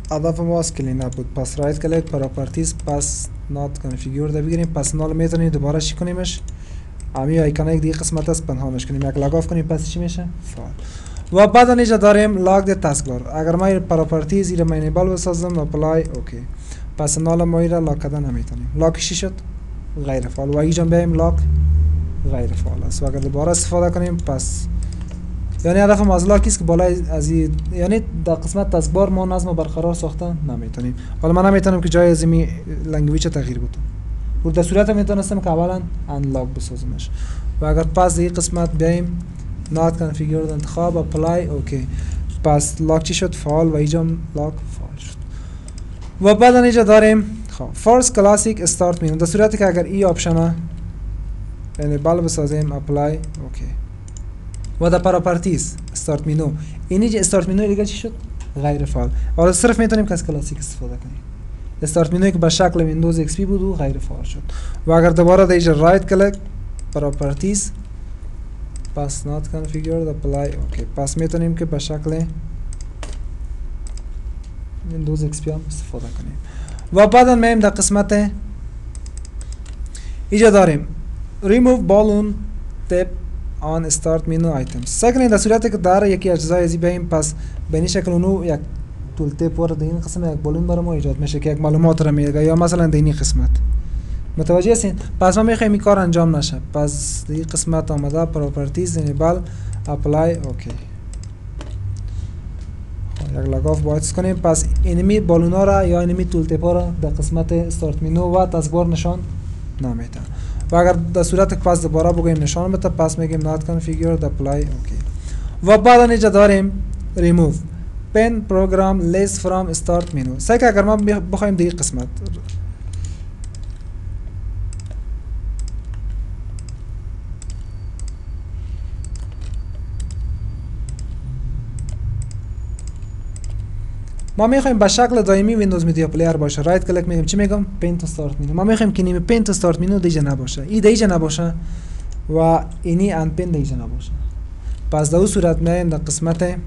هدف ما اسکلین اپ بود. پس رایت کلیک پراپرتیز، پس نات کانفیگور ده بگیریم. پس نال میتونیم دوباره چی کنیمش، امی آیکون یک دیگه قسمت است پنهانش کنیم، یک لاگ آف کنیم، پس چی میشه فعال. و بعد اینجا داریم لاگ ده تاسک بار. اگر ما پراپرتیز ایره مینیبل بسازم اپلای اوکی، پس نال ما ایره لاگ کردن نمیتونیم. لاگ چی شد غیر فعال و اینجا بیایم لاگ غیر فعال است. و اگر دوباره استفاده کنیم پس یعنی هدف ما از لاگ است که بالای از یعنی در قسمت تاسک بار ما نظم برقرار ساختن نمیتونیم. حالا من نمیتونم که جای از می لنگویج تغییر بدم. و در صورت میتونستم که اولا انلاگ بسازمش. و اگر پس این قسمت بیایم نات کانفیگورد انتخاب اپلای اوکی، پس لاگ چی شد فعال و اینجا لاگ فعال شد. و بعد اینجا داریم خب فورس کلاسیک استارت مینو. در صورتی که اگر این آپشن یعنی بال بسازیم اپلای اوکی و در پراپرتیز استارت مینو، اینجا استارت مینو دیگه چی شد غیر فعال. حالا صرف میتونیم که از کلاسیک استفاده کنیم. استارت مینوی که به شکل ویندوز ایکس پی بود و غیر فعال شد. و اگر دوباره در اینجا رایت کلیک پراپرتیز، پس نات کانفیگورد اپلای اوکی، پس میتونیم که به شکل ویندوز ایکس پی هم استفاده کنیم. و بعدا میایم در قسمت اینجا داریم remove balloon tap on start menu items. سکنین در صورتی که در یکی اجزای ازی بیایم، پس به این شکل اونو یک تول تپ وارد این قسمت یک بالون برای ما ایجاد میشه که یک معلومات را میگه، یا مثلا در این قسمت متوجه هستین. پس ما میخوایم این کار انجام نشه، پس در این قسمت آمده پراپرتیز انیبل اپلای اوکی، یک لاگ آف باید کنیم. پس اینمی بالون ها را یا اینمی تول تپ ها را در قسمت استارت مینو و تاسک بار نشان نمیده. و اگر در صورت که پس دوباره بگوییم نشان بده، پس میگیم نات کانفیگورد اپلای اوکی. و بعد اینجا داریم ریموو پن پروگرام لیست فرام استارت مینو. سعی که اگر ما بخوایم در این قسمت ما میخوایم به شکل دائمی ویندوز مدیا پلیر باشه، رایت کلیک میگیم چی میگم پین تو استارت مینو. ما میخوایم که نیم پین تو استارت مینو دیگه نباشه، این دیگه نباشه و اینی ان پین دیگه نباشه. پس در اون صورت میایم در قسمت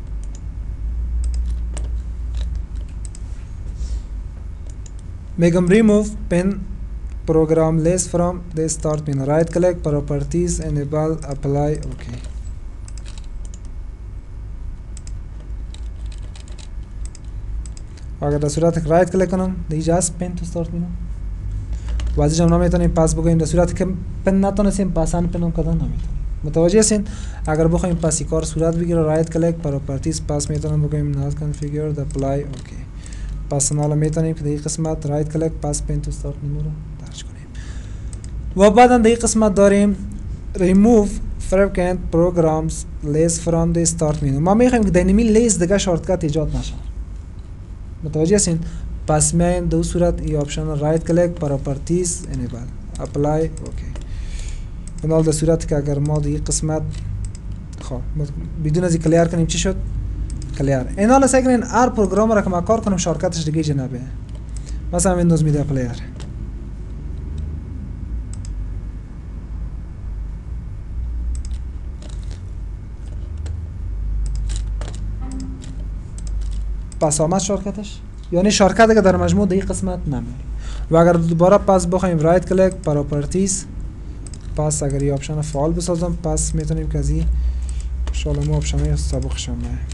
میگم remove pin program list from the start menu, right click properties enable apply okay. اگر در صورت که رایت کلیک کنم دیگه از پن تو استارت مینو و از اینجا نمیتونیم پس بگوییم. در صورتی که پن نتونستیم پس ان پن هم کردن نمیتونیم. متوجه هستین؟ اگر بخوایم پس کار صورت بگیره رایت کلیک پراپرتیز، پس میتونیم بگوییم نات کانفیگورد اپلای اوکی. پس حالا میتونیم که در این قسمت رایت کلیک پس پن تو استارت مینو رو درج کنیم. و بعدا در این قسمت داریم remove frequent programs list from the start menu. ما میخوایم که در اینمی لیست دیگه شارتکت ایجاد نشه. متوجه هستین؟ پس میایم در صورت این آپشن رایت کلیک پراپرتیز انیبل اپلای اوکی. حالا در صورتی که اگر ما در این قسمت خب بدون از کلیر کنیم چی شد؟ کلیر. این حالا سعی کنین هر پروگرام را که ما کار کنیم شارتکتش دیگه جنبه. مثلا ویندوز میدیا پلیر. پس آمد شارتکتش، یعنی شارتکت که در مجموع در این قسمت نمیری. و اگر دوباره پس بخوایم رایت کلیک پراپرتیز، پس اگر این آپشن فعال بسازم پس میتونیم که از این شالمو آپشن سابق شما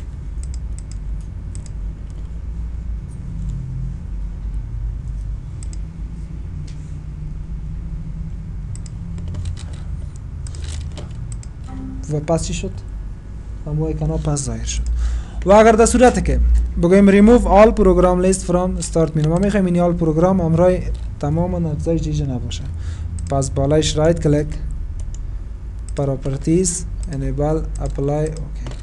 و پس چی شد؟ همون ایکانا پس ظاهر شد. و اگر در صورتی که بگویم remove all program list from start menu، ما میخوایم این all program امرای تمام اجزای دیگه نباشه، پس بالایش رایت کلیک پراپرتیز انیبل اپلای اوکی.